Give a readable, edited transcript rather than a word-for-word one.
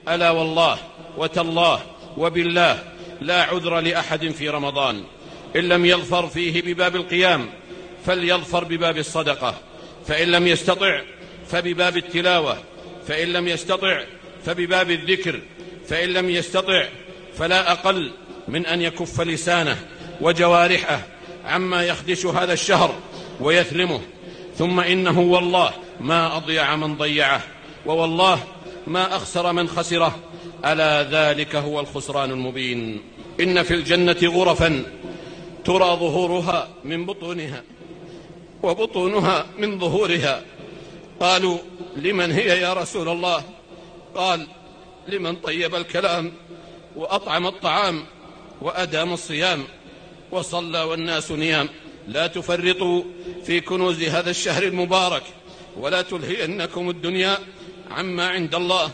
ألا والله وتالله وبالله لا عذر لأحد في رمضان إن لم يظفر فيه بباب القيام فليظفر بباب الصدقة، فإن لم يستطع فبباب التلاوة، فإن لم يستطع فبباب الذكر، فإن لم يستطع فلا أقل من أن يكف لسانه وجوارحه عما يخدش هذا الشهر ويثلمه. ثم إنه والله ما أضيع من ضيعه، ووالله ما أخسر من خسره، ألا ذلك هو الخسران المبين. إن في الجنة غرفا ترى ظهورها من بطونها وبطونها من ظهورها. قالوا لمن هي يا رسول الله؟ قال لمن طيب الكلام وأطعم الطعام وأدام الصيام وصلى والناس نيام. لا تفرطوا في كنوز هذا الشهر المبارك، ولا تلهينكم الدنيا عما عند الله.